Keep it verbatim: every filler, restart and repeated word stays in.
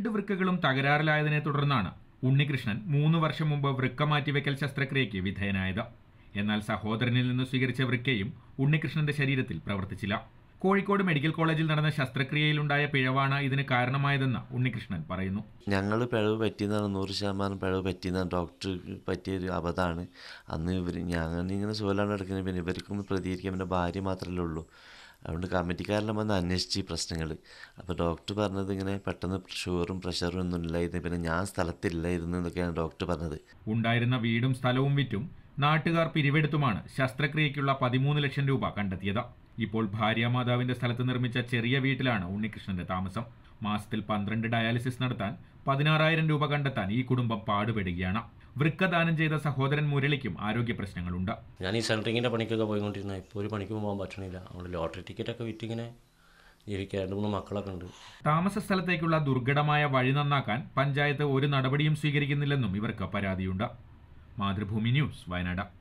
രണ്ട് വൃക്കകളും തകരാറിലായതിനെ തുടർന്നാണ് ഉണ്ണികൃഷ്ണൻ മൂന്ന് വർഷം മുമ്പ് വൃക്ക മാറ്റിവെക്കൽ ശസ്ത്രക്രിയയ്ക്ക് വിധേയനായത്. എന്നാൽ സഹോദരനിൽ നിന്ന് സ്വീകരിച്ച വൃക്കയും ഉണ്ണികൃഷ്ണന്റെ ശരീരത്തിൽ പ്രവർത്തിച്ചില്ല. കോഴിക്കോട് മെഡിക്കൽ കോളേജിൽ നടന്ന ശസ്ത്രക്രിയയിലുണ്ടായ പിഴവാണ് ഇതിന് കാരണമായതെന്ന് ഉണ്ണികൃഷ്ണൻ പറയുന്നു. ഞങ്ങൾ പിഴവ് പറ്റിയെന്നാണ്, നൂറ് ശതമാനം പിഴവ് പറ്റിയെന്നാണ്, ഡോക്ടർ പറ്റിയൊരു അബദ്ധമാണ്. അന്ന് ഇവർ ഞാനിങ്ങനെ സുഖമില്ലാണ്ട് എടുക്കുന്നത്, പിന്നെ ഇവർക്കൊന്നും പ്രതികരിക്കാൻ എൻ്റെ ഭാര്യ മാത്രമല്ലേ ഉള്ളൂ. അതുകൊണ്ട് കമ്മിറ്റിക്കാരെല്ലാം വന്ന് അന്വേഷിച്ച് പ്രശ്നങ്ങൾ. അപ്പോൾ ഡോക്ടർ പറഞ്ഞത് ഇങ്ങനെ പെട്ടെന്ന് ഷുഗറും പ്രഷറും ഒന്നും ഇല്ലായിരുന്നു, പിന്നെ ഞാൻ സ്ഥലത്തില്ലായിരുന്നു എന്നൊക്കെയാണ് ഡോക്ടർ പറഞ്ഞത്. ഉണ്ടായിരുന്ന വീടും സ്ഥലവും വിറ്റും നാട്ടുകാർ പിരിവെടുത്തുമാണ് ശസ്ത്രക്രിയയ്ക്കുള്ള പതിമൂന്ന് ലക്ഷം രൂപ കണ്ടെത്തിയത്. ഇപ്പോൾ ഭാര്യാമാതാവിന്റെ സ്ഥലത്ത് നിർമ്മിച്ച ചെറിയ വീട്ടിലാണ് ഉണ്ണികൃഷ്ണന്റെ താമസം. മാസത്തിൽ പന്ത്രണ്ട് ഡയാലിസിസ് നടത്താൻ പതിനാറായിരം രൂപ കണ്ടെത്താൻ ഈ കുടുംബം പാടുപെടുകയാണ്. വൃക്ക ദാനം ചെയ്ത സഹോദരൻ മുരളിക്കും ആരോഗ്യ പ്രശ്നങ്ങളുണ്ട്. ഞാൻ ഈ സെൻട്രിങ്ങിൻ്റെ പണിക്കൊക്കെ പോയിക്കൊണ്ടിരുന്ന ഇപ്പോൾ ഒരു പണിക്ക് പോകാൻ പറ്റണില്ല. അവിടെ ലോട്ടറി ടിക്കറ്റൊക്കെ വിറ്റിങ്ങനെ ജീവിക്കുക. രണ്ട് മൂന്ന് മക്കളൊക്കെ ഉണ്ട്. താമസ സ്ഥലത്തേക്കുള്ള ദുർഘടമായ വഴി നന്നാക്കാൻ പഞ്ചായത്ത് ഒരു നടപടിയും സ്വീകരിക്കുന്നില്ലെന്നും ഇവർക്ക് പരാതിയുണ്ട്. മാതൃഭൂമി ന്യൂസ്, വയനാട്.